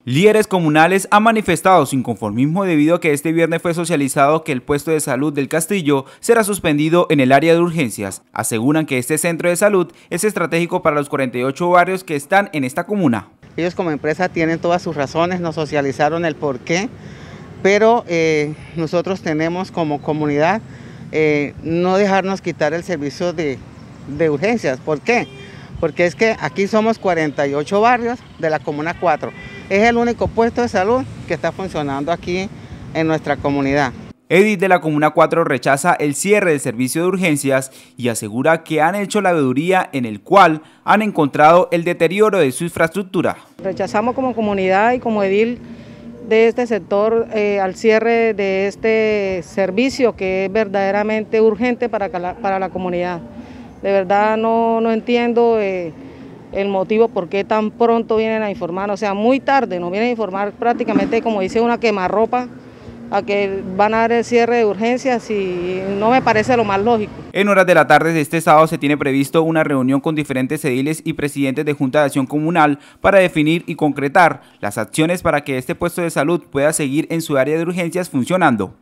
Líderes comunales han manifestado su inconformismo debido a que este viernes fue socializado que el puesto de salud del Castillo será suspendido en el área de urgencias. Aseguran que este centro de salud es estratégico para los 48 barrios que están en esta comuna. Ellos como empresa tienen todas sus razones, nos socializaron el porqué, pero nosotros tenemos como comunidad no dejarnos quitar el servicio de urgencias. ¿Por qué? Porque es que aquí somos 48 barrios de la Comuna 4. Es el único puesto de salud que está funcionando aquí en nuestra comunidad. Edith de la Comuna 4 rechaza el cierre del servicio de urgencias y asegura que han hecho la veeduría en el cual han encontrado el deterioro de su infraestructura. Rechazamos como comunidad y como edil de este sector al cierre de este servicio que es verdaderamente urgente para la comunidad. De verdad no entiendo el motivo por qué tan pronto vienen a informar, o sea, muy tarde, nos vienen a informar prácticamente como dice una quemarropa, a que van a dar el cierre de urgencias y no me parece lo más lógico. En horas de la tarde de este sábado se tiene previsto una reunión con diferentes ediles y presidentes de Junta de Acción Comunal para definir y concretar las acciones para que este puesto de salud pueda seguir en su área de urgencias funcionando.